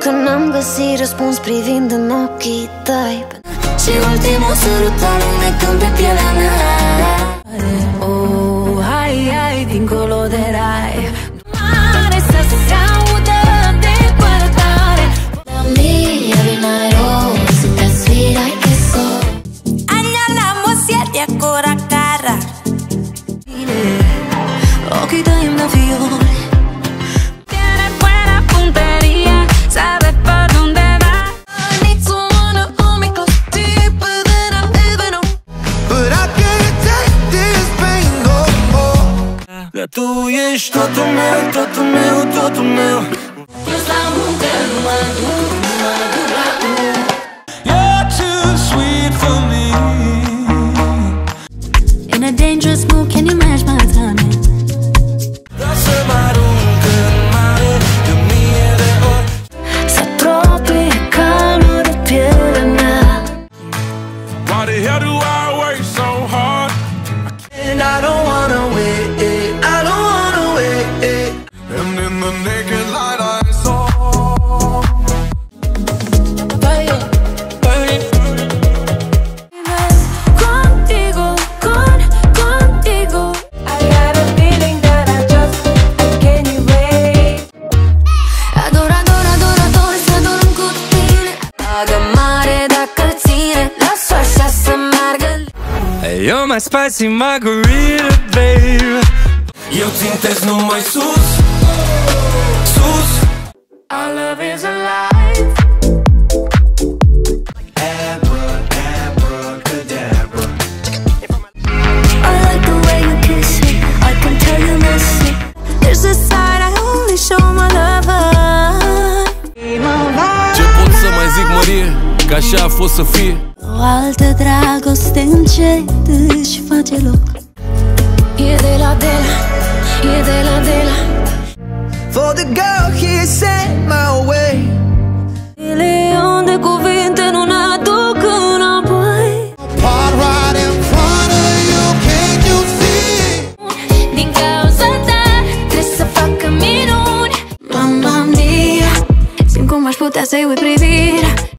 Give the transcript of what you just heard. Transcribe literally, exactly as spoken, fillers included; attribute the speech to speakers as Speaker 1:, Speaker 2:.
Speaker 1: că n-am găsit răspuns privind în ochii tăi. Și ultimul sărut alunecând pe pielea mea. Oh, hai, hai, dincolo de rai. Mare să se audă de guardare. La mia rimarrò se te sfirai che so.
Speaker 2: Agnaliamo siete ancora cara.
Speaker 1: Occhi tăi îmi dau fiori.
Speaker 2: Tiene buena punteria, sabe por dónde va.
Speaker 1: I need someone to hold me close deeper than I've ever known.
Speaker 3: But I can't take this pain no more.
Speaker 4: Că tu ești totul meu, totul meu, totul meu.
Speaker 1: Eu stau muncă, nu mă duc, nu mă duc la tu.
Speaker 4: You're too sweet for me.
Speaker 2: In a dangerous mood, can you match my timing?
Speaker 4: Vreau să mă arunc în mare, de mie de ori.
Speaker 1: Se apropie calmul de pielea mea.
Speaker 4: Why the hell do I work so hard?
Speaker 3: And I don't wanna wait, I don't wanna wait.
Speaker 4: And in the naked light I saw.
Speaker 1: Contigo, con, contigo.
Speaker 2: I got a feeling that I just can't erase.
Speaker 1: Ador, ador, ador, ador să dorm cu tine. Dragă mare dacă ține, las-o așa să meargă.
Speaker 4: Hey, you're my spicy margarita, babe. Eu țintesc numai sus, sus.
Speaker 1: Our love is alive.
Speaker 3: Abracadabra.
Speaker 1: I like the way you kiss it, I can tell you miss it. There's a side I only show my lover.
Speaker 4: Ce pot să mai zic, Mărie? Că așa a fost să fie.
Speaker 1: O altă dragoste încet își face loc. E de la de la, e de la de la.
Speaker 3: For the girl he sent my way.
Speaker 1: Milion de cuvinte nu ne aduc înapoi.
Speaker 3: Part right in front of you, can't you see?
Speaker 1: Din cauza ta trebuie să facă minuni. Mamma mia, simt cum aș putea să-i uit privirea.